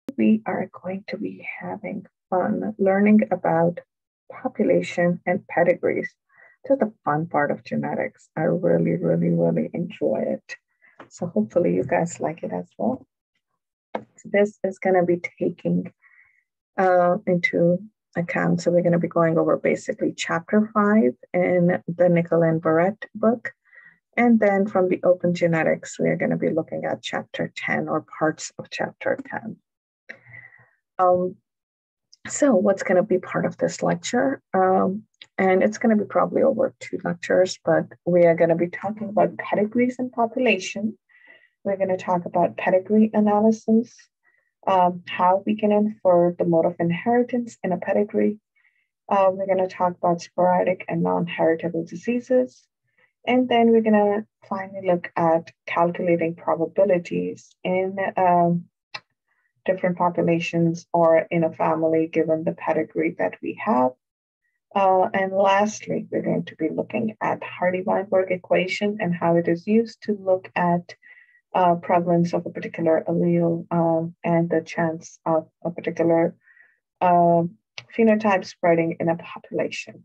we are going to be having fun learning about population and pedigrees. This is the fun part of genetics. I really, really, really enjoy it. So hopefully you guys like it as well. So this is going to be taking into account. So we're going to be going over basically chapter 5 in the Nickel and Barrett book. And then from the Open Genetics, we are going to be looking at chapter 10 or parts of chapter 10. So what's going to be part of this lecture? And it's going to be probably over 2 lectures, but we are going to be talking about pedigrees and population. We're going to talk about pedigree analysis, how we can infer the mode of inheritance in a pedigree. We're going to talk about sporadic and non-heritable diseases. And then we're going to finally look at calculating probabilities in different populations or in a family given the pedigree that we have. And lastly, we're going to be looking at hardy-weinberg equation and how it is used to look at prevalence of a particular allele and the chance of a particular phenotype spreading in a population.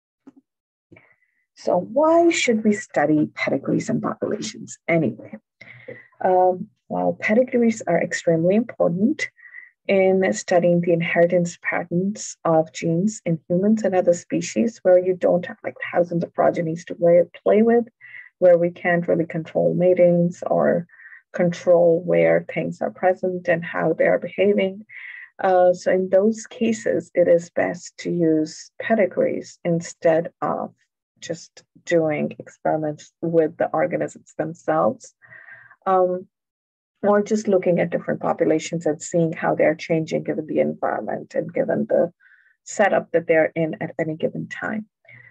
So why should we study pedigrees and populations anyway? Well, pedigrees are extremely important in studying the inheritance patterns of genes in humans and other species where you don't have like thousands of progenies to play with, where we can't really control matings or control where things are present and how they are behaving. So in those cases, it is best to use pedigrees instead of just doing experiments with the organisms themselves, or just looking at different populations and seeing how they're changing given the environment and given the setup that they're in at any given time.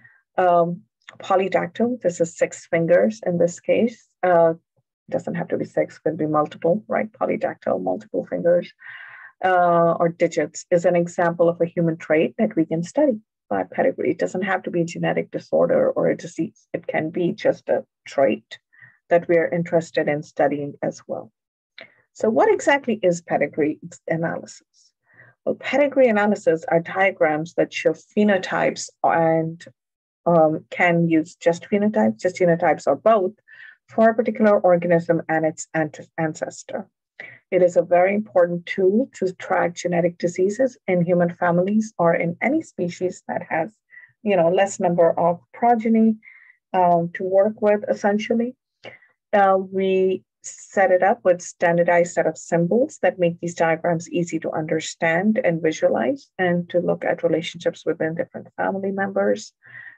Polydactyl, this is 6 fingers in this case. Doesn't have to be 6, could be multiple, right? Polydactyl, multiple fingers or digits is an example of a human trait that we can study by pedigree. It doesn't have to be a genetic disorder or a disease. It can be just a trait that we are interested in studying as well. So what exactly is pedigree analysis? Well, pedigree analysis are diagrams that show phenotypes and can use just genotypes or both for a particular organism and its ancestor. It is a very important tool to track genetic diseases in human families or in any species that has, less number of progeny to work with, essentially. We set it up with standardized set of symbols that make these diagrams easy to understand and visualize and to look at relationships within different family members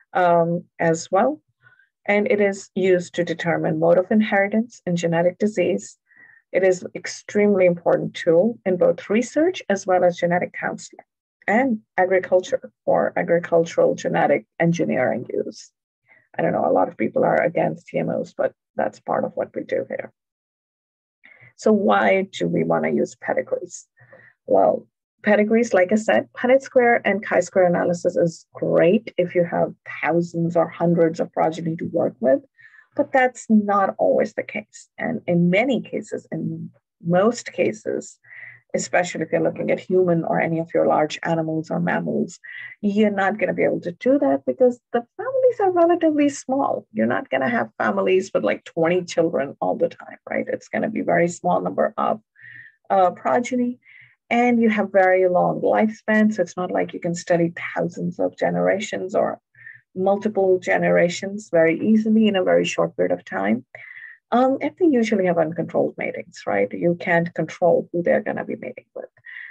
as well. And it is used to determine mode of inheritance in genetic disease. It is an extremely important tool in both research as well as genetic counseling and agriculture for agricultural genetic engineering use. I don't know, a lot of people are against GMOs, but that's part of what we do here. So why do we want to use pedigrees? Well, pedigrees, like I said, Punnett square and chi-square analysis is great if you have thousands or hundreds of progeny to work with, but that's not always the case. And in many cases, in most cases, especially if you're looking at human or any of your large animals or mammals, you're not going to be able to do that because the families are relatively small. You're not going to have families with like 20 children all the time, right? It's going to be a very small number of progeny, and you have very long lifespans. So it's not like you can study thousands of generations or multiple generations very easily in a very short period of time. And they usually have uncontrolled matings, right? You can't control who they're going to be mating with.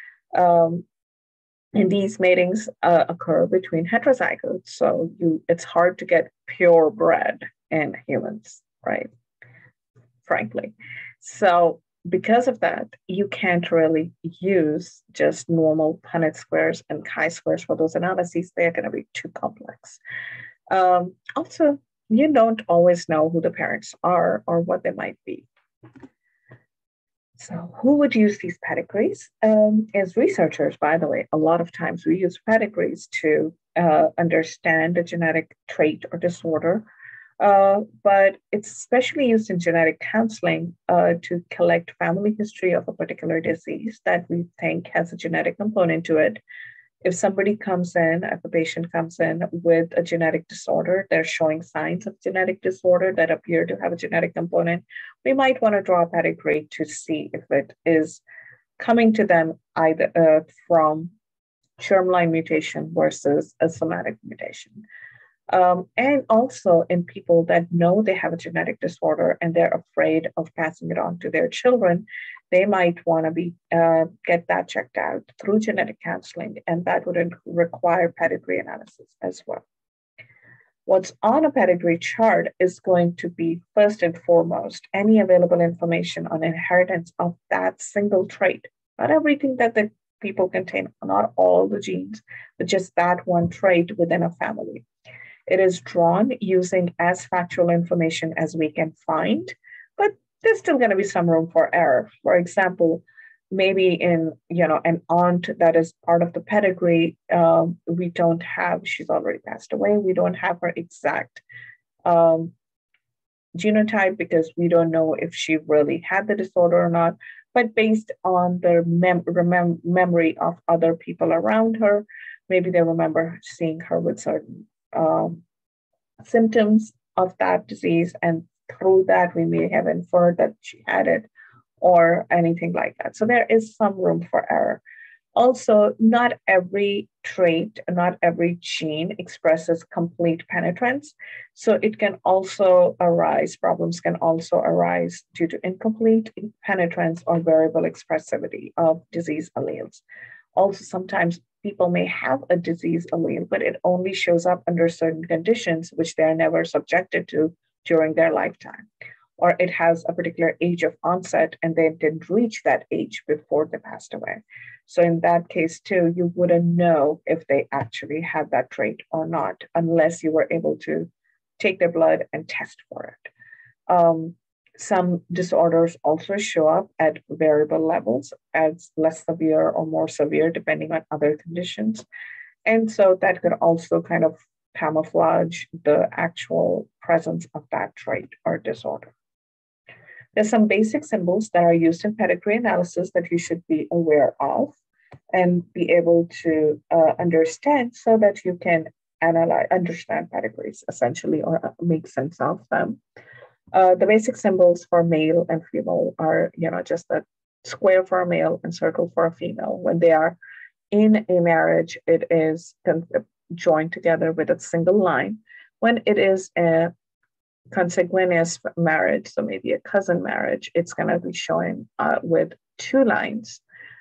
And these matings occur between heterozygotes. So it's hard to get purebred in humans, right? Frankly. So because of that, you can't really use just normal Punnett squares and chi-squares for those analyses. They're going to be too complex. Also, you don't always know who the parents are or what they might be. So who would use these pedigrees? As researchers, by the way, a lot of times we use pedigrees to understand a genetic trait or disorder But it's especially used in genetic counseling to collect family history of a particular disease that we think has a genetic component to it. If somebody comes in, if a patient comes in with a genetic disorder, they're showing signs of genetic disorder that appear to have a genetic component, we might want to draw a pedigree to see if it is coming to them either from germline mutation versus a somatic mutation. And also in people that know they have a genetic disorder and they're afraid of passing it on to their children, they might want to get that checked out through genetic counseling, and that would require pedigree analysis as well. What's on a pedigree chart is going to be first and foremost any available information on inheritance of that single trait, not everything that the people contain, not all the genes, but just that one trait within a family. It is drawn using as factual information as we can find, but there's still going to be some room for error. For example, maybe in an aunt that is part of the pedigree, we don't have, she's already passed away, we don't have her exact genotype because we don't know if she really had the disorder or not. But based on the memory of other people around her, maybe they remember seeing her with certain symptoms of that disease, and through that we may have inferred that she had it or anything like that. So there is some room for error. Also, not every trait, not every gene expresses complete penetrance. So it can also arise, problems can also arise due to incomplete penetrance or variable expressivity of disease alleles. Also, sometimes people may have a disease allele, but it only shows up under certain conditions, which they are never subjected to during their lifetime. Or it has a particular age of onset and they didn't reach that age before they passed away. So in that case too, you wouldn't know if they actually had that trait or not, unless you were able to take their blood and test for it. Some disorders also show up at variable levels as less severe or more severe, depending on other conditions. And so that could also kind of camouflage the actual presence of that trait or disorder. There's some basic symbols that are used in pedigree analysis that you should be aware of and be able to understand so that you can understand pedigrees essentially, or make sense of them. The basic symbols for male and female are, just a square for a male and circle for a female. When they are in a marriage, it is joined together with a single line. When it is a consanguineous marriage, so maybe a cousin marriage, it's going to be showing with two lines.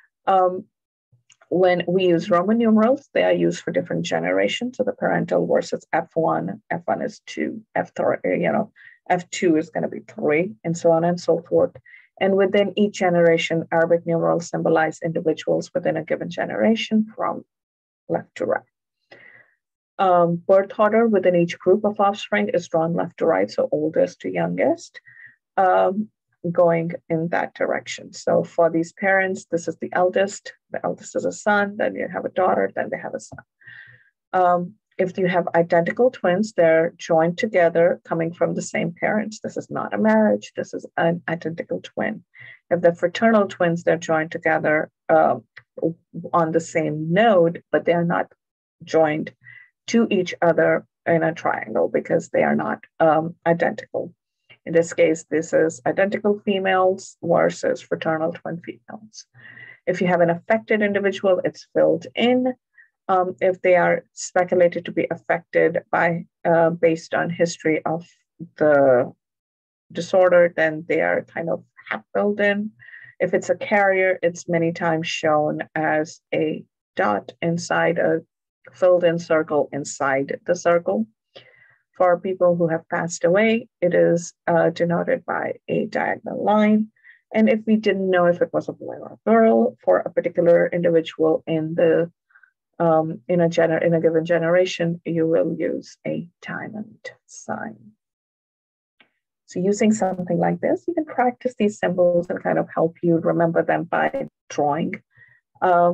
When we use Roman numerals, they are used for different generations. So the parental versus F1, F1 is 2, F3, F2 is going to be 3, and so on and so forth. And within each generation, Arabic numerals symbolize individuals within a given generation from left to right. Birth order within each group of offspring is drawn left to right, so oldest to youngest, going in that direction. So for these parents, this is the eldest is a son, then you have a daughter, then they have a son. If you have identical twins, they're joined together coming from the same parents. This is not a marriage, this is an identical twin. If they're fraternal twins, they're joined together on the same node, but they're not joined to each other in a triangle because they are not identical. In this case, this is identical females versus fraternal twin females. If you have an affected individual, it's filled in. If they are speculated to be affected by based on history of the disorder, then they are kind of half filled in. If it's a carrier, it's many times shown as a dot inside a filled in circle inside the circle. For people who have passed away, it is denoted by a diagonal line. And if we didn't know if it was a boy or a girl for a particular individual in the in a given generation, you will use a diamond sign. So using something like this, you can practice these symbols and kind of help you remember them by drawing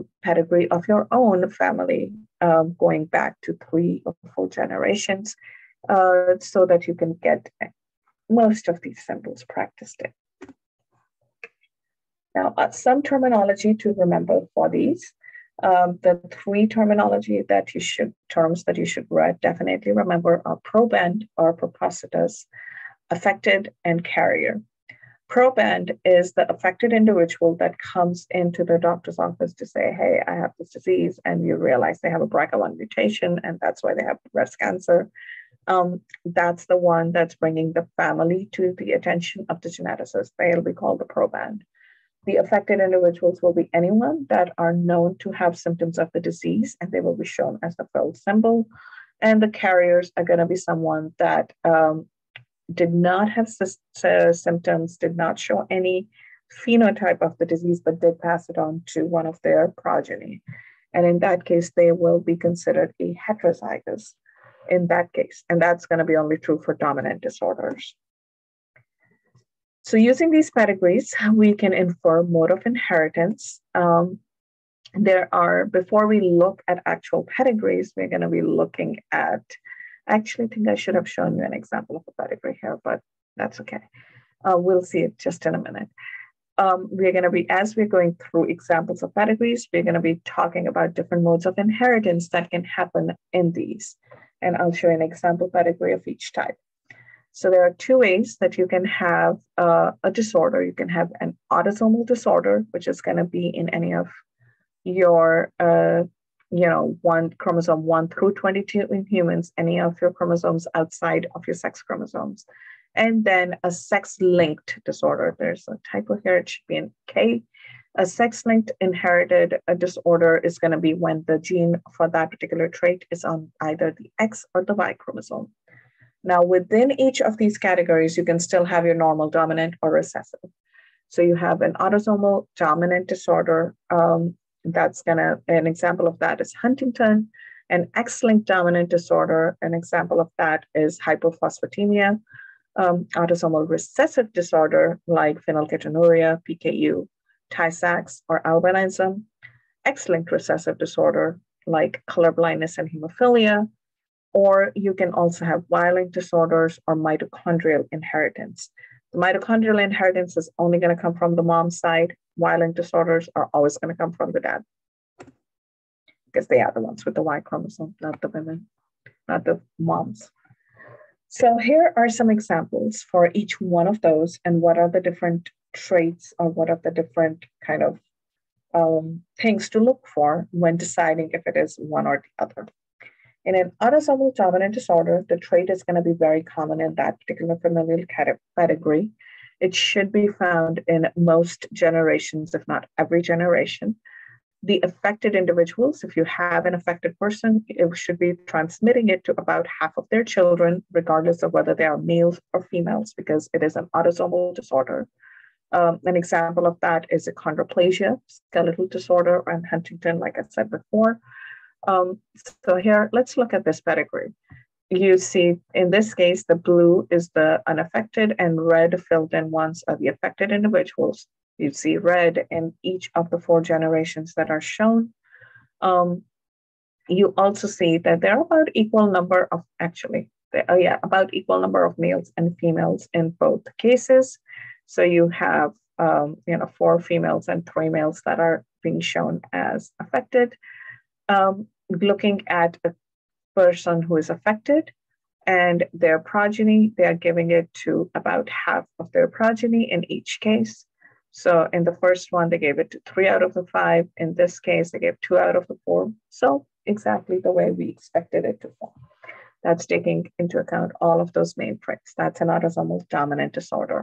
pedigree of your own family, going back to 3 or 4 generations. so that you can get most of these symbols practiced in. Now, some terminology to remember for these. The three terms that you should definitely remember are proband or propositus, affected, and carrier. Proband is the affected individual that comes into the doctor's office to say, hey, I have this disease, and you realize they have a BRCA1 mutation, and that's why they have breast cancer. That's the one that's bringing the family to the attention of the geneticist. They'll be called the proband. The affected individuals will be anyone that are known to have symptoms of the disease, and they will be shown as the filled symbol. And the carriers are going to be someone that did not have symptoms, did not show any phenotype of the disease, but did pass it on to one of their progeny. And in that case, they will be considered a heterozygous in that case. And that's going to be only true for dominant disorders. So using these pedigrees, we can infer mode of inheritance. Before we look at actual pedigrees, we're going to be looking at, actually, I think I should have shown you an example of a pedigree here, but that's okay. We'll see it just in a minute. We're going to be, as we're going through examples of pedigrees, we're going to be talking about different modes of inheritance that can happen in these. And I'll show you an example pedigree of each type. So there are two ways that you can have a disorder. You can have an autosomal disorder, which is going to be in any of your, chromosome 1 through 22 in humans, any of your chromosomes outside of your sex chromosomes. And then a sex-linked disorder. There's a typo here, it should be in K. A sex-linked inherited disorder is going to be when the gene for that particular trait is on either the X or the Y chromosome. Now, within each of these categories, you can still have your normal dominant or recessive. So you have an autosomal dominant disorder. An example of that is Huntington. An X-linked dominant disorder, an example of that is hypophosphatemia. Autosomal recessive disorder like phenylketonuria, PKU, Tay-Sachs, or albinism. X-linked recessive disorder like colorblindness and hemophilia. Or you can also have Y-linked disorders or mitochondrial inheritance. The mitochondrial inheritance is only going to come from the mom's side. Y-linked disorders are always going to come from the dad, because they are the ones with the Y chromosome, not the women, not the moms. So here are some examples for each one of those, and what are the different traits, or what are the different kind of things to look for when deciding if it is one or the other. In an autosomal dominant disorder, the trait is going to be very common in that particular familial pedigree. It should be found in most generations, if not every generation. The affected individuals, if you have an affected person, it should be transmitting it to about half of their children, regardless of whether they are males or females, because it is an autosomal disorder. An example of that is achondroplasia, skeletal disorder, and Huntington, like I said before. So here, let's look at this pedigree. You see, in this case, the blue is the unaffected and red filled in ones are the affected individuals. You see red in each of the 4 generations that are shown. You also see that there are about equal number of, about equal number of males and females in both cases. So you have, 4 females and 3 males that are being shown as affected. Looking at a person who is affected and their progeny, they are giving it to about half of their progeny in each case. So in the first one, they gave it to 3 out of the 5. In this case, they gave 2 out of the 4. So exactly the way we expected it to fall. That's taking into account all of those main traits. That's an autosomal dominant disorder.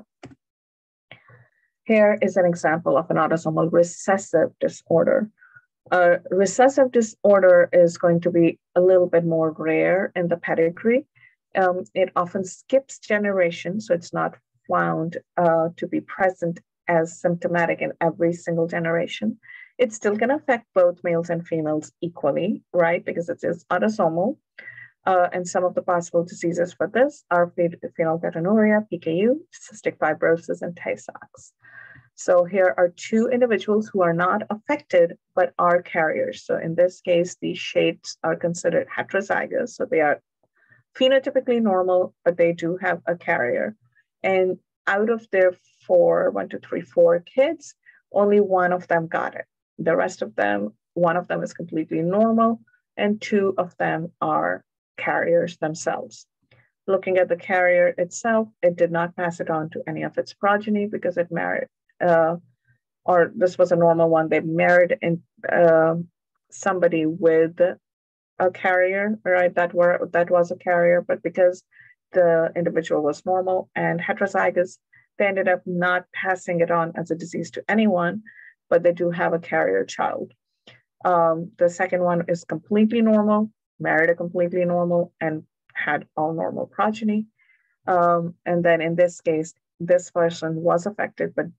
Here is an example of an autosomal recessive disorder. Recessive disorder is going to be a little bit more rare in the pedigree. It often skips generations, so it's not found to be present as symptomatic in every single generation. It's still going to affect both males and females equally, right? Because it is autosomal. And some of the possible diseases for this are phenylketonuria, PKU, cystic fibrosis, and Tay-Sachs. So here are 2 individuals who are not affected, but are carriers. So in this case, these shades are considered heterozygous. So they are phenotypically normal, but they do have a carrier. And out of their four kids, only one of them got it. The rest of them, one of them is completely normal, and two of them are carriers themselves. Looking at the carrier itself, it did not pass it on to any of its progeny because it married, or this was a normal one. They married in somebody with a carrier, right? That was a carrier, but because the individual was normal and heterozygous, they ended up not passing it on as a disease to anyone, but they do have a carrier child. The second one is completely normal, married a completely normal, and had all normal progeny. And then in this case, this person was affected, but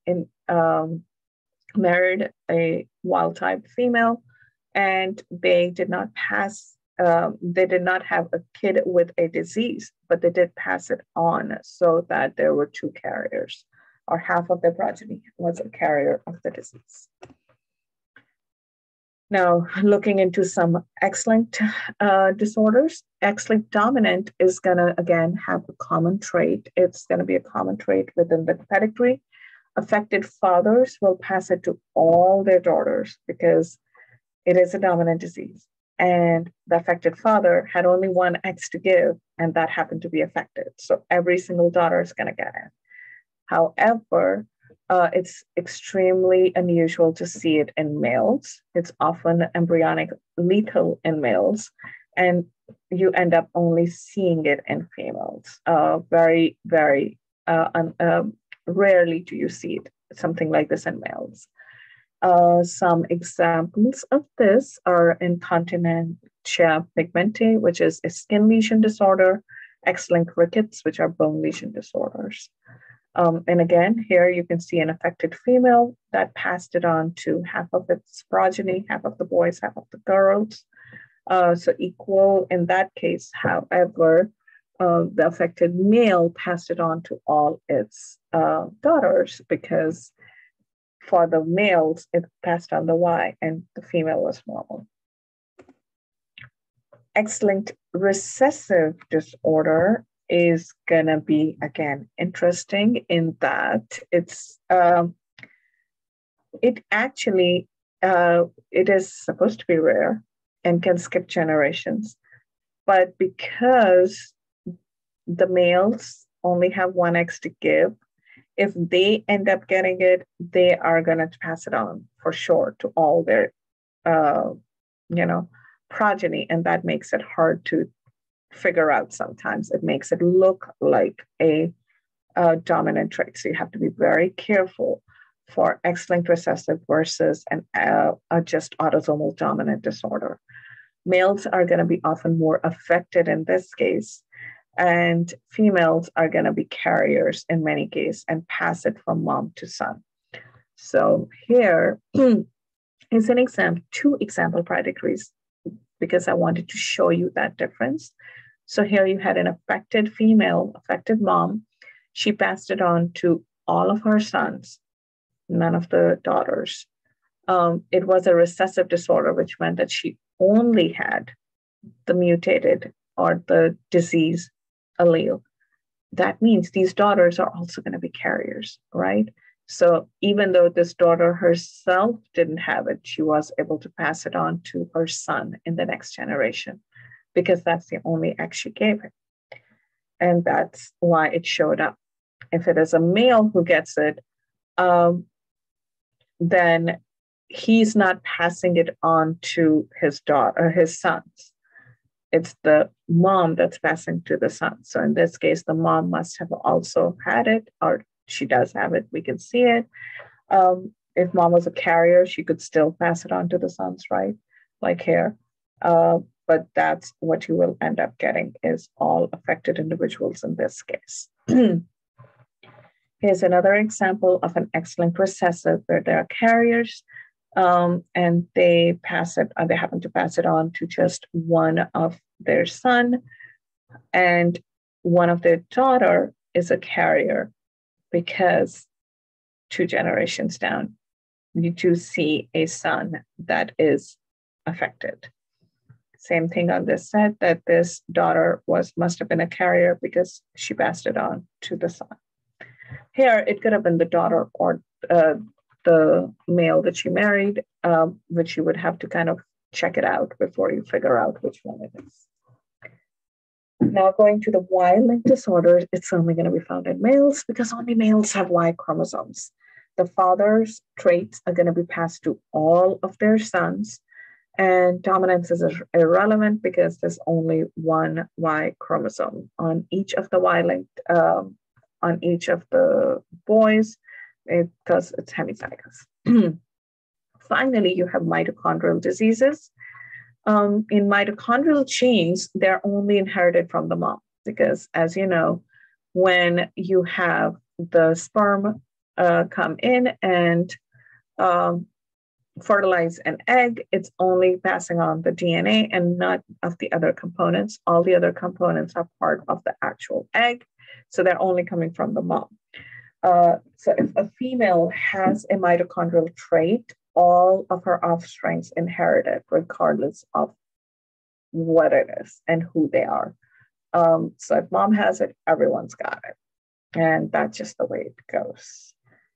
married a wild type female, and they did not have a kid with a disease, but they did pass it on so that there were two carriers, or half of their progeny was a carrier of the disease. Now, looking into some X-linked disorders, X-linked dominant is going to, again, have a common trait. It's going to be a common trait within the pedigree. Affected fathers will pass it to all their daughters because it is a dominant disease. And the affected father had only one X to give, and that happened to be affected. So every single daughter is going to get it. However, it's extremely unusual to see it in males. It's often embryonic lethal in males, and you end up only seeing it in females. Very, very rarely do you see it, something like this in males. Some examples of this are incontinentia pigmentae, which is a skin lesion disorder, X-linked rickets, which are bone lesion disorders. And again, here you can see an affected female that passed it on to half of its progeny, half of the boys, half of the girls. So equal in that case. However, the affected male passed it on to all its daughters because for the males, it passed on the Y and the female was normal. X-linked recessive disorder is gonna be, again, interesting in that it's it is supposed to be rare and can skip generations, but because the males only have one X to give, if they end up getting it, they are gonna pass it on for sure to all their progeny, and that makes it hard to figure out sometimes. It makes it look like a dominant trait. So you have to be very careful for X-linked recessive versus a just autosomal dominant disorder. Males are going to be often more affected in this case, and females are going to be carriers in many cases and pass it from mom to son. So here is an example, two example pedigrees, because I wanted to show you that difference. So here you had an affected female, affected mom. She passed it on to all of her sons, none of the daughters. It was a recessive disorder, which meant that she only had the mutated or the disease allele. That means these daughters are also going to be carriers, right? So even though this daughter herself didn't have it, she was able to pass it on to her son in the next generation because that's the only X she gave it. And that's why it showed up. If it is a male who gets it, then he's not passing it on to his daughter, his sons. It's the mom that's passing to the son. So in this case, the mom must have also had it, or she does have it. We can see it. If mom was a carrier, she could still pass it on to the sons, right? Like here. But that's what you will end up getting is all affected individuals in this case. Here's another example of an X-linked recessive where there are carriers and they happen to pass it on to just one of their son, and one of their daughter is a carrier because 2 generations down, you do see a son that is affected. Same thing on this set, that this daughter must have been a carrier because she passed it on to the son. Here, it could have been the daughter or the male that she married, which you would have to kind of check it out before you figure out which one it is. Now, going to the Y-linked disorders, it's only going to be found in males because only males have Y chromosomes. The father's traits are going to be passed to all of their sons, and dominance is irrelevant because there's only one Y chromosome on each of the Y-linked, on each of the boys, because it's hemizygous. Finally, you have mitochondrial diseases. In mitochondrial genes, they're only inherited from the mom because, as you know, when you have the sperm come in and fertilize an egg, it's only passing on the DNA and not of the other components. All the other components are part of the actual egg, so they're only coming from the mom. So if a female has a mitochondrial trait, all of her offsprings inherit it, regardless of what it is and who they are. So if mom has it, everyone's got it. And that's just the way it goes.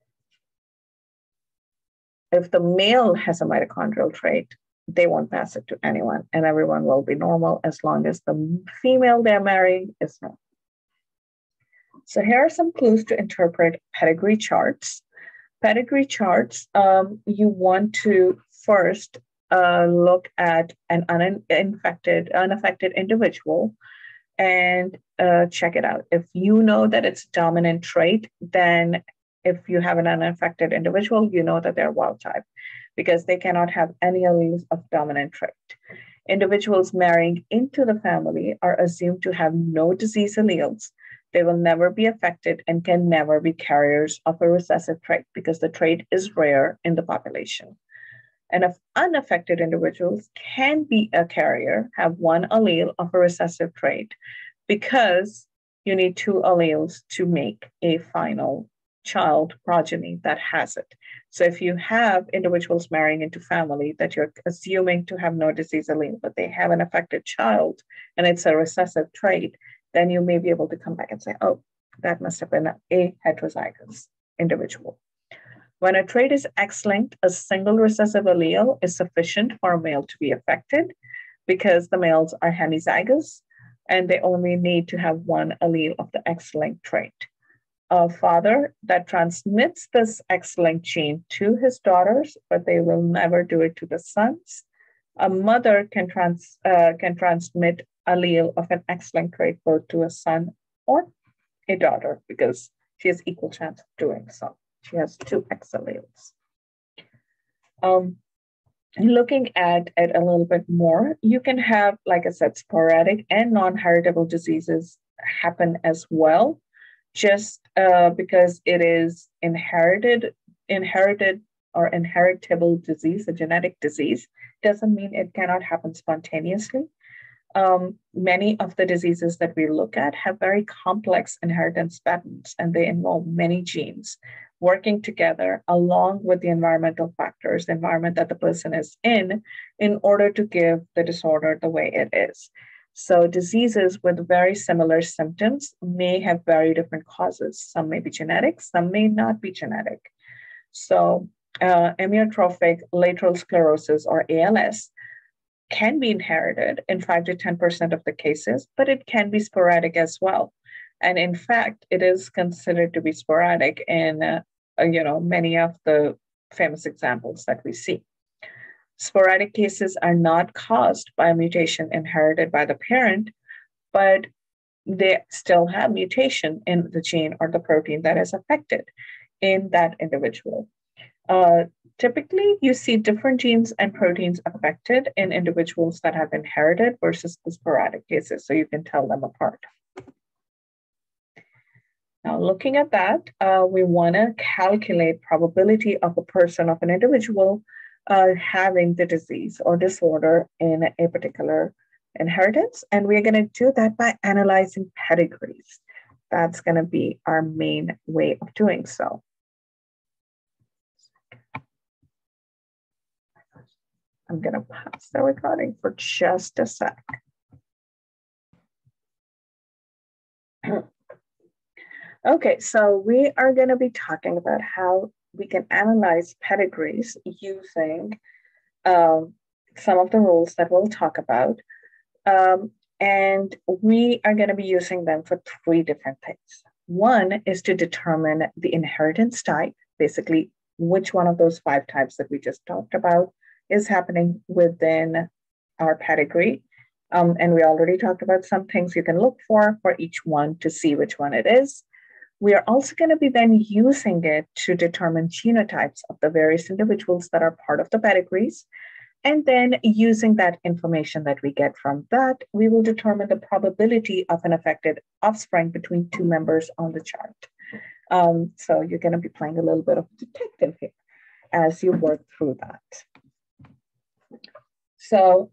If the male has a mitochondrial trait, they won't pass it to anyone, and everyone will be normal as long as the female they're marrying is normal. So here are some clues to interpret pedigree charts. Pedigree charts, you want to first look at an unaffected individual and check it out. If you know that it's a dominant trait, then if you have an unaffected individual, you know that they're wild type because they cannot have any alleles of dominant trait. Individuals marrying into the family are assumed to have no disease alleles. They will never be affected and can never be carriers of a recessive trait because the trait is rare in the population. And if unaffected individuals can be a carrier, have one allele of a recessive trait, because you need two alleles to make a final child progeny that has it. So if you have individuals marrying into family that you're assuming to have no disease allele, but they have an affected child and it's a recessive trait, then you may be able to come back and say, oh, that must have been a heterozygous individual. When a trait is X-linked, a single recessive allele is sufficient for a male to be affected because the males are hemizygous and they only need to have one allele of the X-linked trait. A father that transmits this X-linked gene to his daughters, but they will never do it to the sons. A mother can transmit allele of an X-linked trait both to a son or a daughter because she has equal chance of doing so. She has two X alleles. Looking at it a little bit more, you can have, like I said, sporadic and non-heritable diseases happen as well. Just because it is inherited or inheritable disease, a genetic disease, doesn't mean it cannot happen spontaneously. Many of the diseases that we look at have very complex inheritance patterns, and they involve many genes working together along with the environmental factors, the environment that the person is in order to give the disorder the way it is. So diseases with very similar symptoms may have very different causes. Some may be genetic, some may not be genetic. So amyotrophic lateral sclerosis, or ALS, can be inherited in 5 to 10% of the cases, but it can be sporadic as well. And in fact, it is considered to be sporadic in many of the famous examples that we see. Sporadic cases are not caused by a mutation inherited by the parent, but they still have mutation in the gene or the protein that is affected in that individual. Typically, you see different genes and proteins affected in individuals that have inherited versus the sporadic cases, so you can tell them apart. Now, looking at that, we want to calculate probability of a person, of an individual, having the disease or disorder in a particular inheritance. And we're going to do that by analyzing pedigrees. That's going to be our main way of doing so. I'm going to pause the recording for just a sec. Okay, so we are going to be talking about how we can analyze pedigrees using some of the rules that we'll talk about. And we are going to be using them for three different things. One is to determine the inheritance type, basically which one of those 5 types that we just talked about is happening within our pedigree. And we already talked about some things you can look for each one to see which one it is. We are also going to be then using it to determine genotypes of the various individuals that are part of the pedigrees. And then using that information that we get from that, we will determine the probability of an affected offspring between 2 members on the chart. So you're going to be playing a little bit of detective here as you work through that. So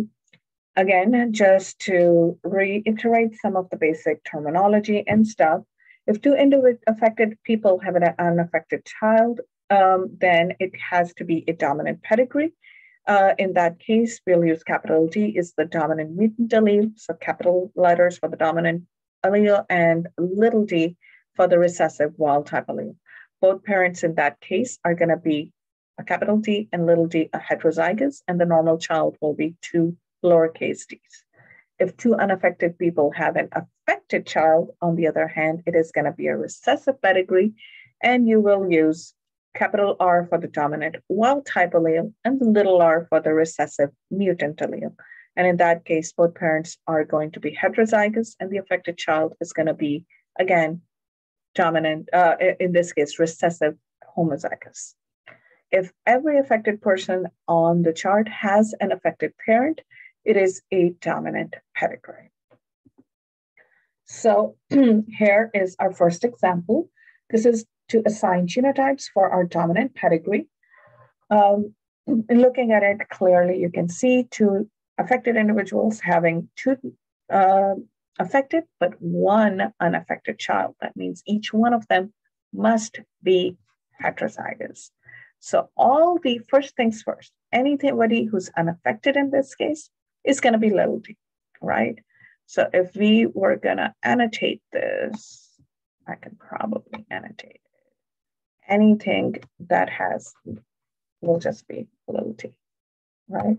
again, just to reiterate some of the basic terminology and stuff, if 2 affected people have an unaffected child, then it has to be a dominant pedigree. In that case, we'll use capital D is the dominant mutant allele, so capital letters for the dominant allele and little d for the recessive wild type allele. Both parents in that case are going to be a capital D and little d a heterozygous, and the normal child will be 2 lowercase d's. If 2 unaffected people have an affected child, on the other hand, it is going to be a recessive pedigree, and you will use capital R for the dominant wild type allele and the little r for the recessive mutant allele. And in that case, both parents are going to be heterozygous, and the affected child is going to be, again, dominant, in this case, recessive homozygous. If every affected person on the chart has an affected parent, it is a dominant pedigree. So here is our first example. This is to assign genotypes for our dominant pedigree. Looking at it clearly, you can see 2 affected individuals having 2 affected, but 1 unaffected child. That means each one of them must be heterozygous. So all the first things first, anybody who's unaffected in this case is going to be little d, right? So if we were going to annotate this, I can probably annotate it. Anything that has will just be little t, right?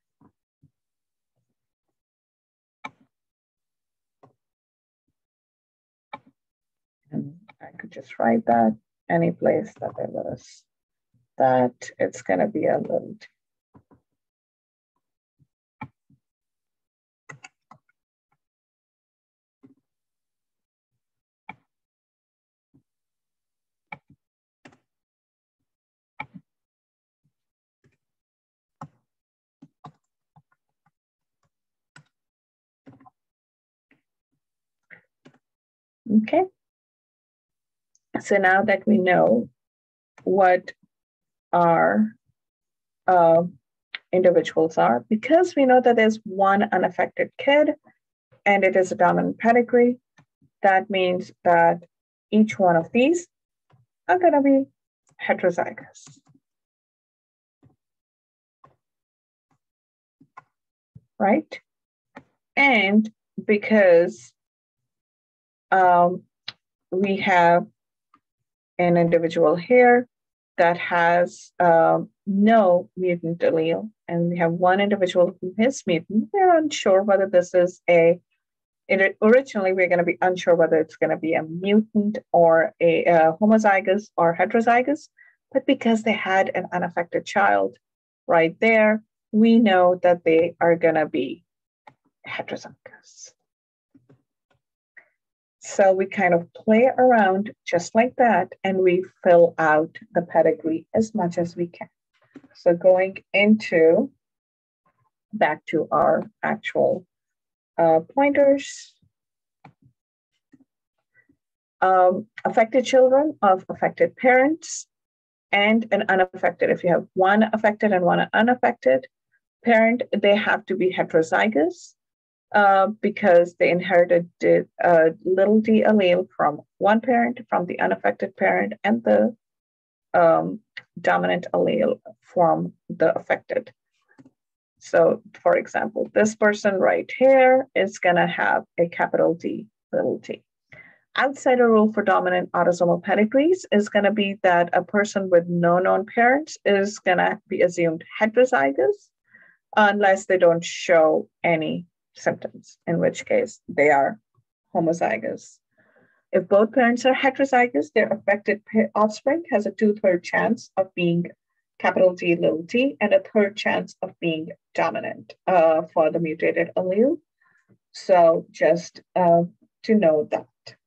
And I could just write that any place that there was that it's going to be a little t. Okay. So now that we know what our individuals are, because we know that there's 1 unaffected kid and it is a dominant pedigree, that means that each one of these are going to be heterozygous. Right? And because we have an individual here that has no mutant allele, and we have 1 individual who is mutant, we're unsure whether this is originally we're going to be unsure whether it's going to be a mutant or a homozygous or heterozygous, but because they had an unaffected child right there, we know that they are going to be heterozygous. So we kind of play around just like that, and we fill out the pedigree as much as we can. So going into back to our actual pointers. Affected children of affected parents and an unaffected. If you have 1 affected and 1 unaffected parent, they have to be heterozygous. Because they inherited little d allele from 1 parent, from the unaffected parent, and the dominant allele from the affected So for example, this person right here is gonna have a capital D, little t. Outsider rule for dominant autosomal pedigrees is going to be that a person with no known parents is going to be assumed heterozygous unless they don't show any symptoms, in which case they are homozygous. If both parents are heterozygous, their affected offspring has a 2/3 chance of being capital D, little t, and a third chance of being dominant for the mutated allele. So just to know that.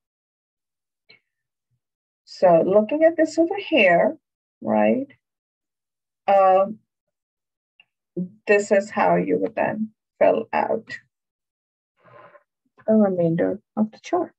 So looking at this over here, right? This is how you would then fill out the remainder of the chart.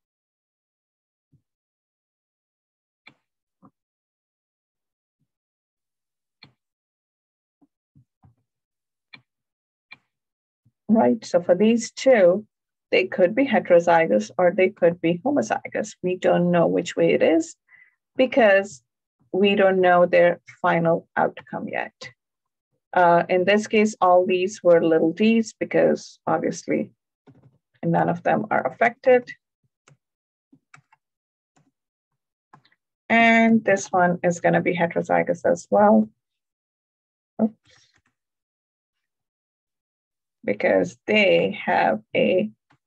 Right, so for these two, they could be heterozygous or they could be homozygous. We don't know which way it is because we don't know their final outcome yet. In this case, all these were little d's because obviously none of them are affected. And this one is going to be heterozygous as well. Oops. Because they have a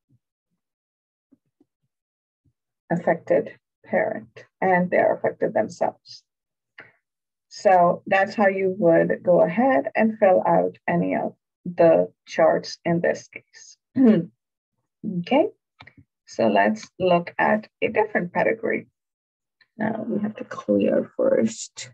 affected parent and they're affected themselves. So that's how you would go ahead and fill out any of the charts in this case. Okay, so let's look at a different pedigree. Now we have to clear first.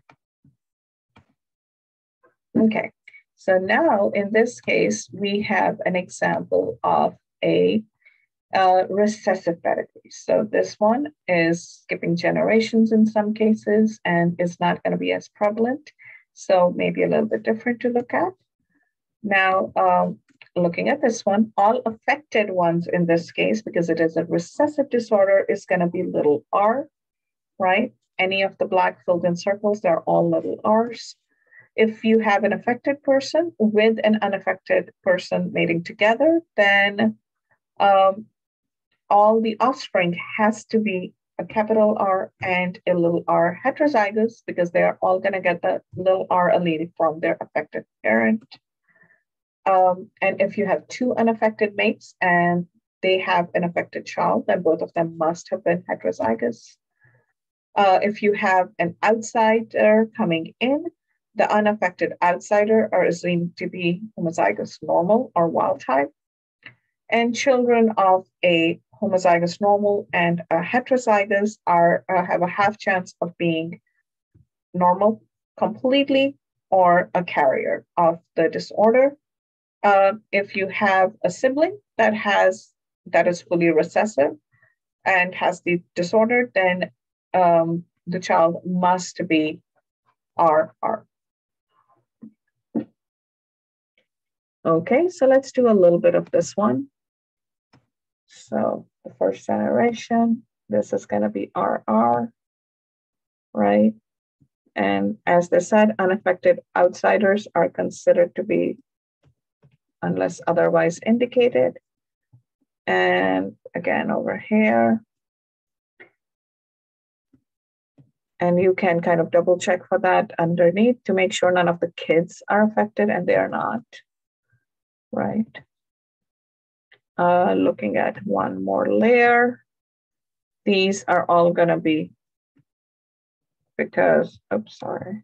Okay, so now in this case, we have an example of a recessive pedigree. So this one is skipping generations in some cases and is not going to be as prevalent. So maybe a little bit different to look at. Now, looking at this one, all affected ones in this case, because it is a recessive disorder, is going to be little r, right? Any of the black filled in circles, they're all little r's. If you have an affected person with an unaffected person mating together, then all the offspring has to be a capital R and a little r heterozygous because they are all going to get the little r allele from their affected parent. And if you have two unaffected mates and they have an affected child, then both of them must have been heterozygous. If you have an outsider coming in, the unaffected outsider are assumed to be homozygous normal or wild type. And children of a homozygous normal and a heterozygous have a half chance of being normal completely or a carrier of the disorder. If you have a sibling that is fully recessive and has the disorder, then the child must be RR. Okay, so let's do a little bit of this one. So the first generation, this is going to be RR, right? And as they said, unaffected outsiders are considered to be unless otherwise indicated. And again, over here. And you can kind of double check for that underneath to make sure none of the kids are affected, and they are not, right? Looking at one more layer. These are all gonna be because, oops, sorry.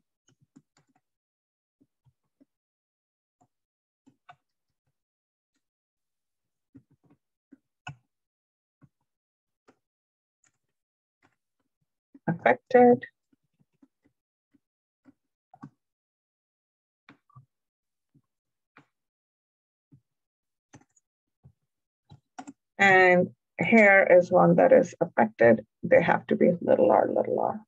Affected. And here is one that is affected. They have to be little r, little r.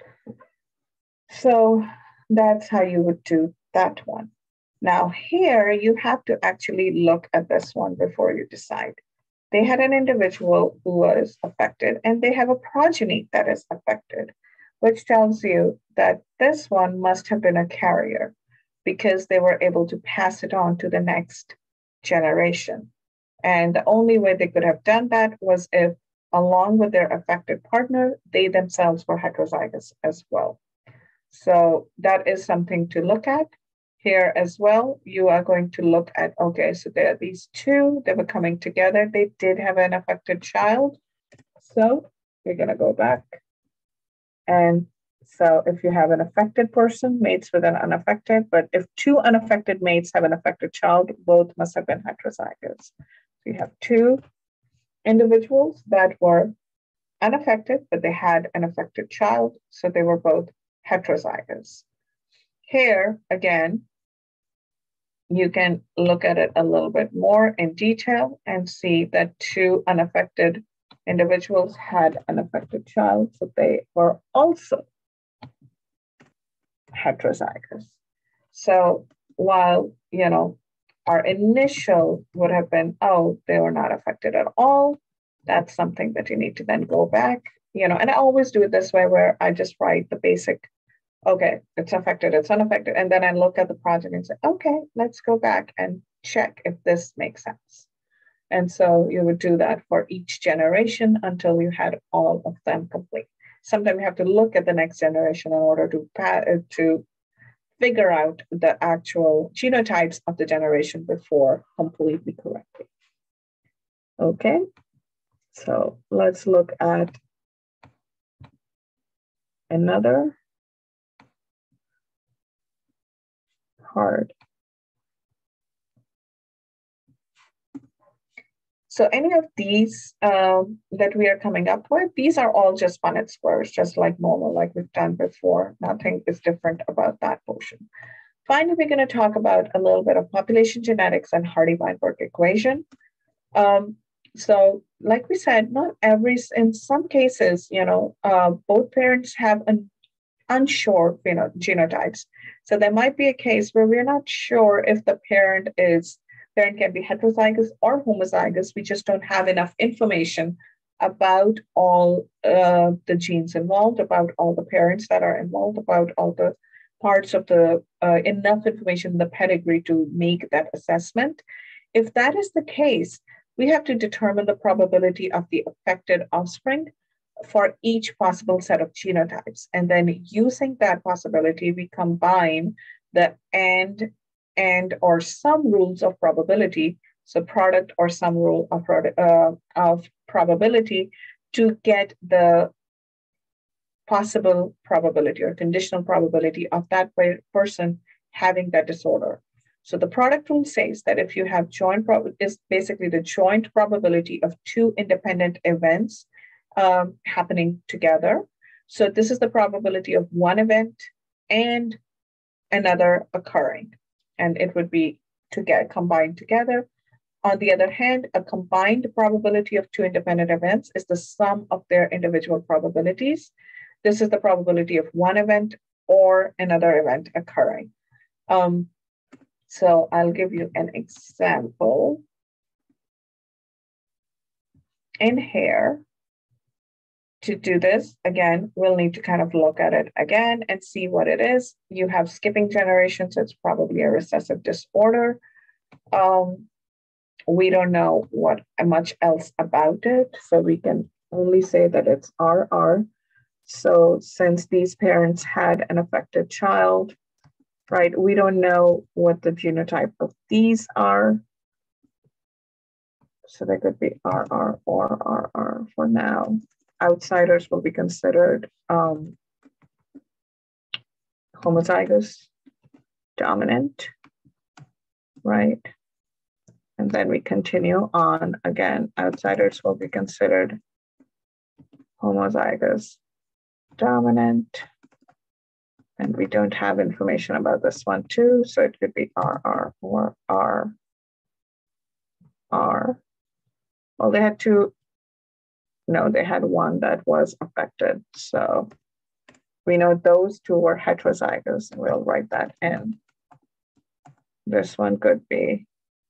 So that's how you would do that one. Now here, you have to actually look at this one before you decide. They had an individual who was affected and they have a progeny that is affected, which tells you that this one must have been a carrier because they were able to pass it on to the next generation. And the only way they could have done that was if, along with their affected partner, they themselves were heterozygous as well. So that is something to look at. Here as well, you are going to look at, okay, so there are these two, they were coming together. They did have an affected child. So we're going to go back. And so if you have an affected person, mates with an unaffected, but if two unaffected mates have an affected child, both must have been heterozygous. So you have two individuals that were unaffected, but they had an affected child. So they were both heterozygous. Here, again, you can look at it a little bit more in detail and see that two unaffected individuals had an affected child, so they were also heterozygous. So while, our initial would have been, oh, they were not affected at all, that's something that you need to then go back, and I always do it this way where I just write the basic, okay, it's affected, it's unaffected. And then I look at the project and say, okay, let's go back and check if this makes sense. And so you would do that for each generation until you had all of them complete. Sometimes you have to look at the next generation in order to figure out the actual genotypes of the generation before completely correcting. Okay, so let's look at another hard. So any of these that we are coming up with, these are all just Punnett squares, just like normal, like we've done before. Nothing is different about that portion. Finally, we're going to talk about a little bit of population genetics and hardy-weinberg equation. So like we said, in some cases, both parents have an unsure genotypes. So there might be a case where we're not sure if the parent can be heterozygous or homozygous. We just don't have enough information about all the genes involved, about all the parents that are involved, about all the parts of the enough information in the pedigree to make that assessment. If that is the case, we have to determine the probability of the affected offspring for each possible set of genotypes. And then using that possibility, we combine the and or some rules of probability, so product or some rule of probability, to get the possible probability or conditional probability of that person having that disorder. So the product rule says that if you have is basically the joint probability of two independent events happening together. So this is the probability of one event and another occurring, and it would be combined together. On the other hand, a combined probability of two independent events is the sum of their individual probabilities. This is the probability of one event or another event occurring. So I'll give you an example. In here, to do this, again, we'll need to kind of look at it again and see what it is. You have skipping generation, so it's probably a recessive disorder. We don't know much else about it, so we can only say that it's RR. So since these parents had an affected child, right, we don't know what the genotype of these are. So they could be RR or RR for now. Outsiders will be considered homozygous dominant, right? And then we continue on again. Outsiders will be considered homozygous dominant. And we don't have information about this one too. So it could be RR or RR. Well, they had two. No, they had one that was affected. So we know those two were heterozygous. We'll write that in. This one could be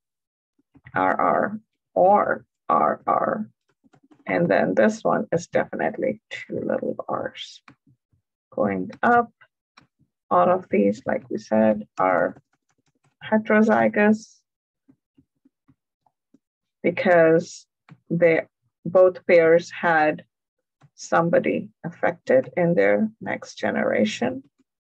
RR or RR. And then this one is definitely two little r's. Going up, all of these, like we said, are heterozygous because both pairs had somebody affected in their next generation.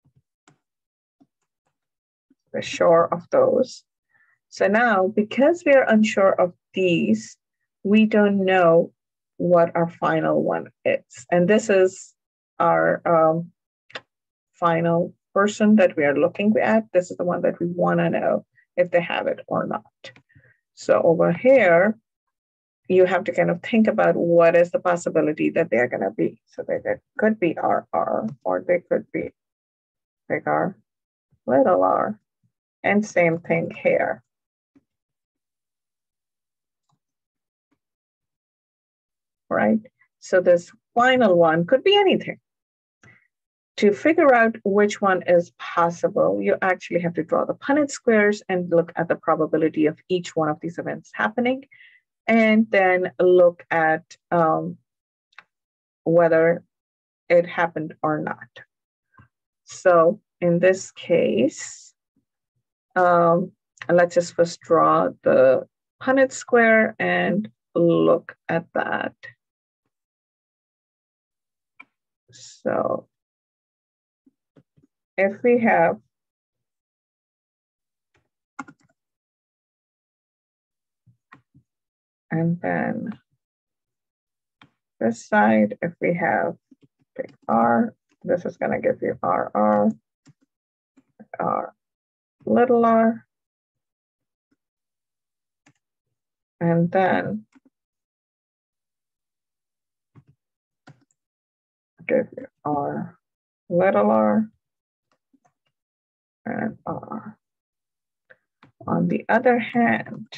We're sure of those. So now, because we are unsure of these, we don't know what our final one is. And this is our final person that we are looking at. This is the one that we want to know if they have it or not. So over here, you have to kind of think about what is the possibility that they're going to be. So they could be RR, or they could be big R, little r, and same thing here. Right? So this final one could be anything. To figure out which one is possible, you actually have to draw the Punnett squares and look at the probability of each one of these events happening, and then look at whether it happened or not. So in this case, let's just first draw the Punnett square and look at that. So if we have and then this side, if we have big R, this is going to give you RR, R, little r, and then give you R, little r, and R. On the other hand,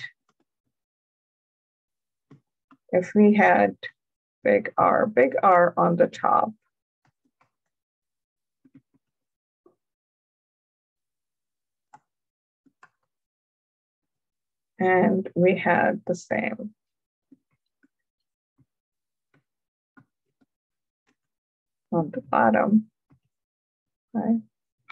if we had big R on the top, and we had the same on the bottom, right?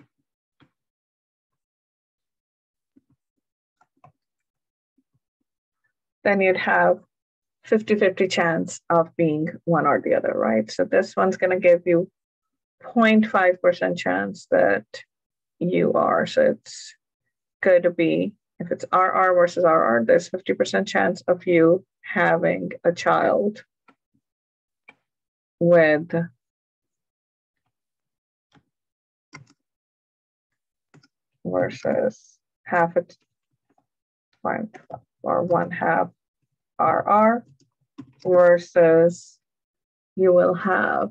Then you'd have 50-50 chance of being one or the other, right? So this one's going to give you 0.5% chance that you are. So it's going to be, if it's RR versus RR, there's 50% chance of you having a child with versus half it, or 1/2 RR, versus you will have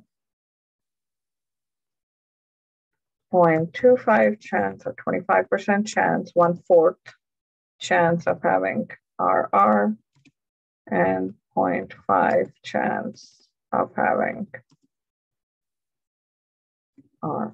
0.25 chance or 25% chance, 1/4 chance of having RR, and 0.5 chance of having R.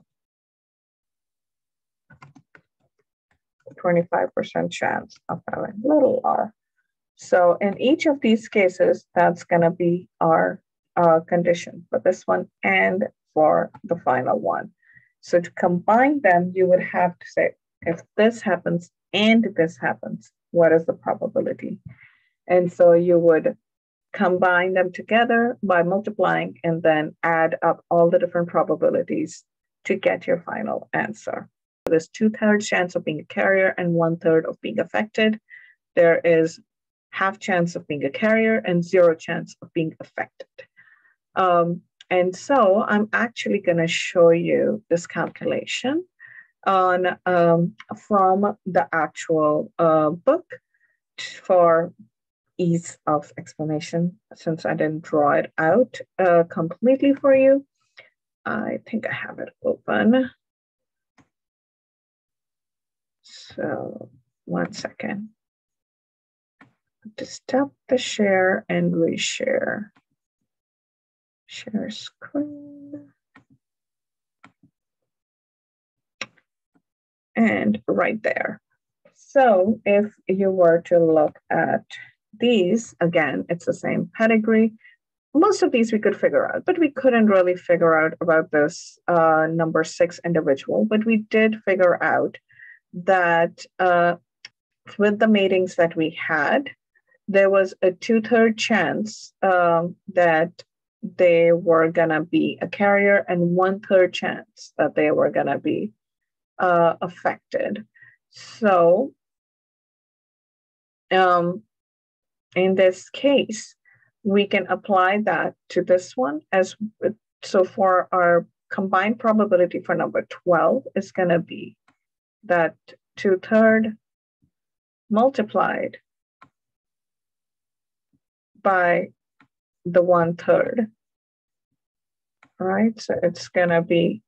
25% chance of having little r. So in each of these cases, that's going to be our condition for this one and for the final one. So to combine them, you would have to say, if this happens and this happens, what is the probability? And so you would combine them together by multiplying and then add up all the different probabilities to get your final answer. There's 2/3 chance of being a carrier and 1/3 of being affected. There is half chance of being a carrier and 0 chance of being affected. And so I'm actually going to show you this calculation on from the actual book for ease of explanation, since I didn't draw it out completely for you. I think I have it open. So 1 second. To stop the share and reshare. Share screen. And right there. So if you were to look at these, again, it's the same pedigree. Most of these we could figure out, but we couldn't really figure out about this number 6 individual, but we did figure out that with the matings that we had, there was a 2/3 chance that they were gonna be a carrier and 1/3 chance that they were gonna be affected. So in this case, we can apply that to this one as so for our combined probability for number 12 is going to be that 2/3 multiplied by the 1/3. All right, so it's going to be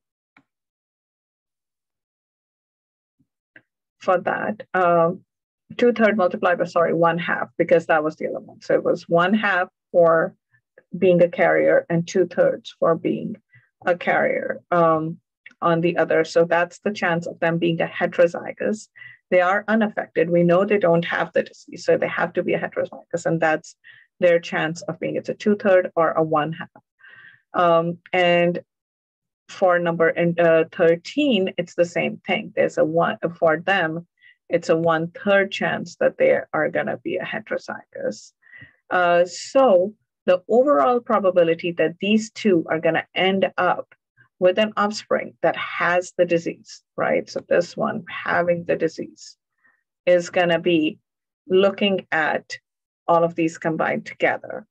for that 2/3 multiplied by 1/2, because that was the other one. So it was 1/2 for being a carrier and 2/3 for being a carrier on the other. So that's the chance of them being a heterozygous. They are unaffected. We know they don't have the disease, so they have to be a heterozygous, and that's their chance of being it's a 2/3 or a 1/2. And for number 13, it's the same thing. There's a one for them. It's a 1/3 chance that they are going to be a heterozygous. So the overall probability that these two are going to end up with an offspring that has the disease, right? So this one having the disease is going to be looking at all of these combined together.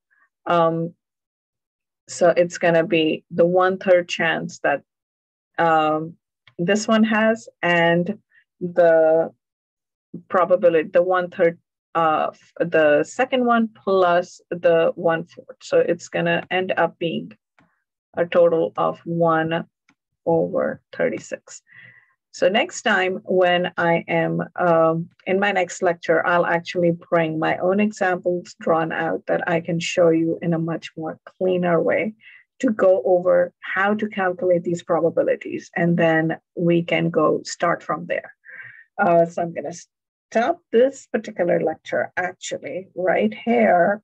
So it's going to be the 1/3 chance that this one has, and the probability, the 1/3 of the second one plus the 1/4. So it's going to end up being a total of 1/36. So next time when I am in my next lecture, I'll actually bring my own examples drawn out that I can show you in a much more cleaner way to go over how to calculate these probabilities. And then we can go start from there. So I'm going to stop this particular lecture actually right here.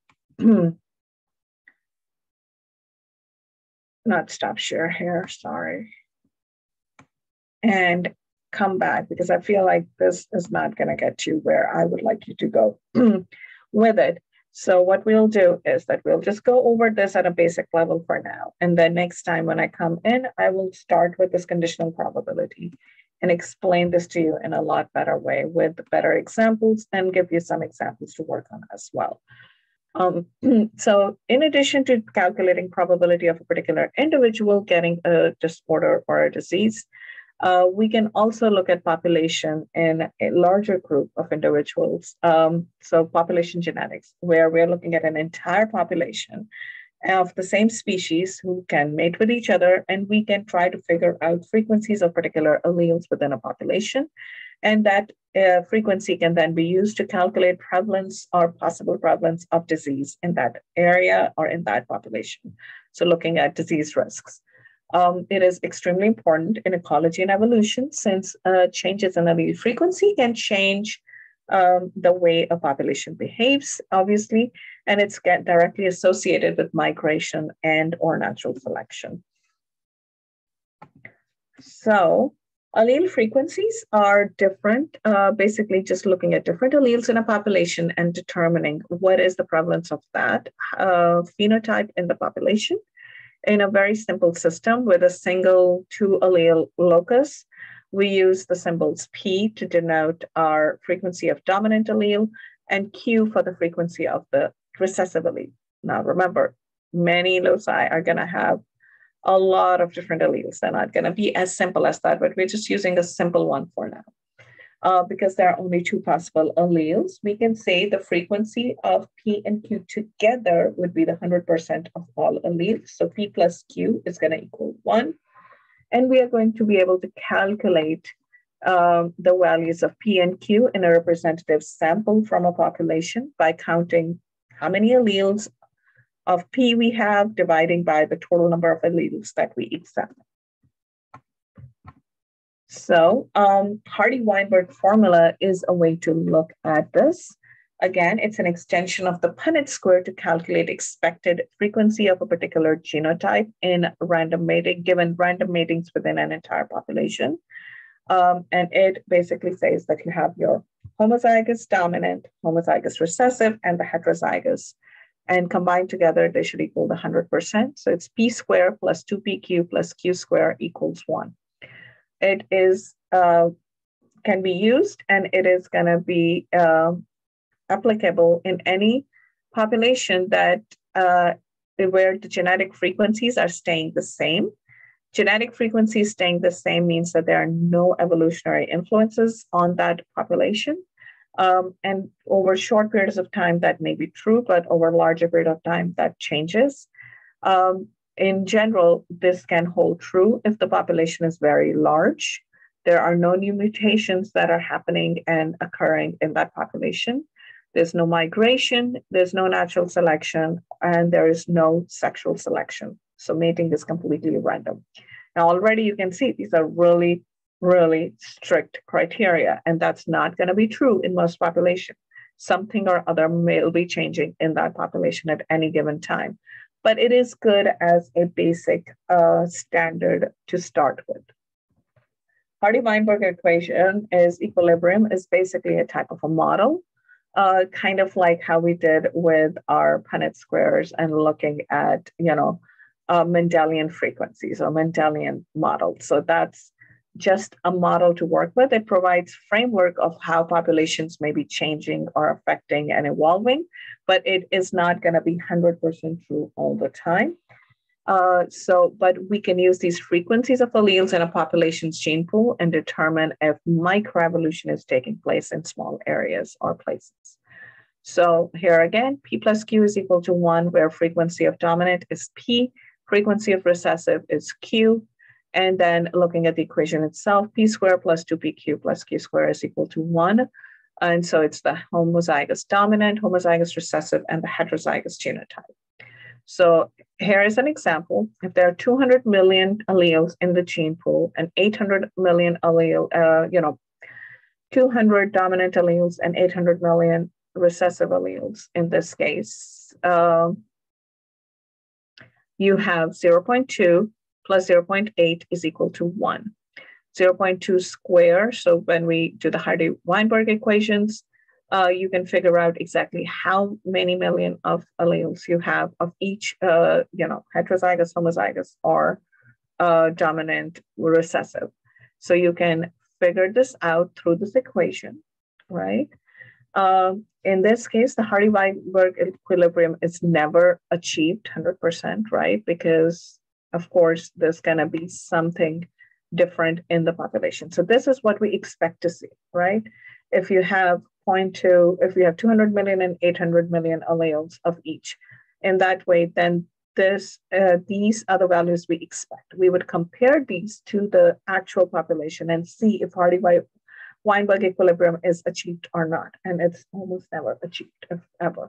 Not stop share here, sorry. And come back, because I feel like this is not going to get you where I would like you to go with it. So what we'll do is that we'll just go over this at a basic level for now. And then next time when I come in, I will start with this conditional probability and explain this to you in a lot better way with better examples and give you some examples to work on as well. So in addition to calculating probability of a particular individual getting a disorder or a disease, we can also look at population in a larger group of individuals. So population genetics, where we're looking at an entire population of the same species who can mate with each other, and we can try to figure out frequencies of particular alleles within a population. And that frequency can then be used to calculate prevalence or possible prevalence of disease in that area or in that population. So looking at disease risks. It is extremely important in ecology and evolution, since changes in allele frequency can change the way a population behaves, obviously, and it's directly associated with migration and or natural selection. So allele frequencies are different, basically just looking at different alleles in a population and determining what is the prevalence of that phenotype in the population. In a very simple system with a single 2-allele locus, we use the symbols P to denote our frequency of dominant allele and Q for the frequency of the recessive allele. Now remember, many loci are going to have a lot of different alleles. They're not going to be as simple as that, but we're just using a simple one for now. Because there are only two possible alleles, we can say the frequency of P and Q together would be the 100% of all alleles. So P plus Q is going to equal 1. And we are going to be able to calculate the values of P and Q in a representative sample from a population by counting how many alleles of P we have, dividing by the total number of alleles that we examine. So hardy-weinberg formula is a way to look at this. Again, it's an extension of the Punnett square to calculate expected frequency of a particular genotype in random mating, given random matings within an entire population. And it basically says that you have your homozygous dominant, homozygous recessive, and the heterozygous. And combined together, they should equal the 100%. So it's p squared plus 2pq plus q squared equals 1. It is can be used, and it is going to be applicable in any population that where the genetic frequencies are staying the same. Genetic frequencies staying the same means that there are no evolutionary influences on that population. And over short periods of time, that may be true, but over a larger period of time, that changes. In general, this can hold true if the population is very large. There are no new mutations that are happening and occurring in that population. There's no migration, there's no natural selection, and there is no sexual selection. So mating is completely random. Now, already you can see these are really, really strict criteria, and that's not going to be true in most populations. Something or other may be changing in that population at any given time. But it is good as a basic standard to start with. Hardy-Weinberg equation is equilibrium is basically a type of a model, kind of like how we did with our Punnett squares and looking at, Mendelian frequencies or Mendelian model. So that's just a model to work with. It provides framework of how populations may be changing or affecting and evolving, but it is not going to be 100% true all the time. But we can use these frequencies of alleles in a population's gene pool and determine if microevolution is taking place in small areas or places. So here again, P plus Q is equal to 1, where frequency of dominant is P, frequency of recessive is Q. And then looking at the equation itself, P squared plus 2pq plus Q squared is equal to 1. And so it's the homozygous dominant, homozygous recessive, and the heterozygous genotype. So here is an example. If there are 200 million alleles in the gene pool and 800 million 200 dominant alleles and 800 million recessive alleles in this case, you have 0.2 plus 0.8 is equal to 1. 0.2 square, so when we do the Hardy-Weinberg equations, you can figure out exactly how many million of alleles you have of each, heterozygous, homozygous, or dominant recessive. So you can figure this out through this equation, right? In this case, the Hardy-Weinberg equilibrium is never achieved 100%, right? Because, of course, there's going to be something different in the population. So this is what we expect to see, right? If you have 0.2, if you have 200 million and 800 million alleles of each, in that way, then these are the values we expect. We would compare these to the actual population and see if Hardy-Weinberg equilibrium is achieved or not. And it's almost never achieved, if ever.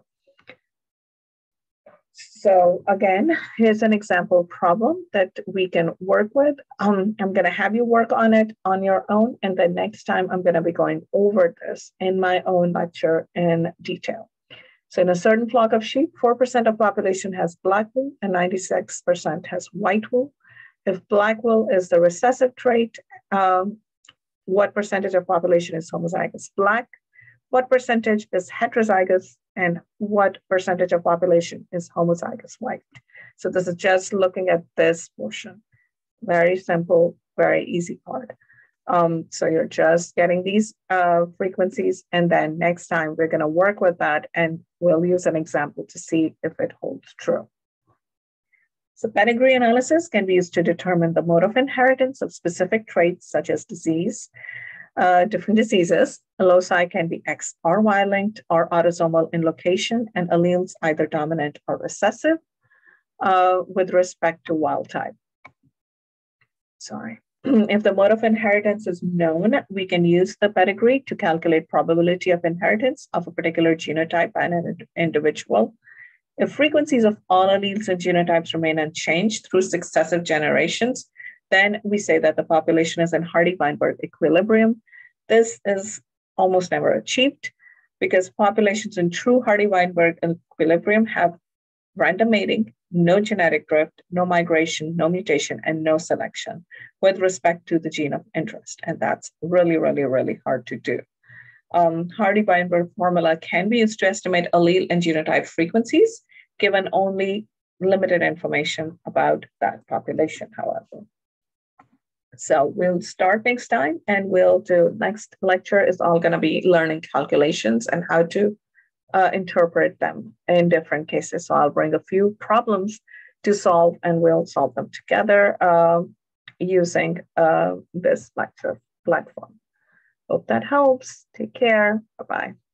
So again, here's an example problem that we can work with. I'm going to have you work on it on your own. And then next time I'm going to be going over this in my own lecture in detail. So in a certain flock of sheep, 4% of population has black wool and 96% has white wool. If black wool is the recessive trait, what percentage of population is homozygous black? What percentage is heterozygous? And what percentage of population is homozygous white? So this is just looking at this portion. Very simple, very easy part. So you're just getting these frequencies, and then next time we're going to work with that, and we'll use an example to see if it holds true. So pedigree analysis can be used to determine the mode of inheritance of specific traits such as different diseases. Loci can be X or Y-linked or autosomal in location, and alleles either dominant or recessive with respect to wild type. Sorry. If the mode of inheritance is known, we can use the pedigree to calculate probability of inheritance of a particular genotype by an individual. If frequencies of all alleles and genotypes remain unchanged through successive generations, then we say that the population is in Hardy-Weinberg equilibrium. This is almost never achieved because populations in true Hardy-Weinberg equilibrium have random mating, no genetic drift, no migration, no mutation, and no selection with respect to the gene of interest. And that's really, really, really hard to do. Hardy-Weinberg formula can be used to estimate allele and genotype frequencies, given only limited information about that population, however. So we'll start next time, and we'll do next lecture is all going to be learning calculations and how to interpret them in different cases. So I'll bring a few problems to solve, and we'll solve them together using this lecture platform. Hope that helps. Take care. Bye-bye.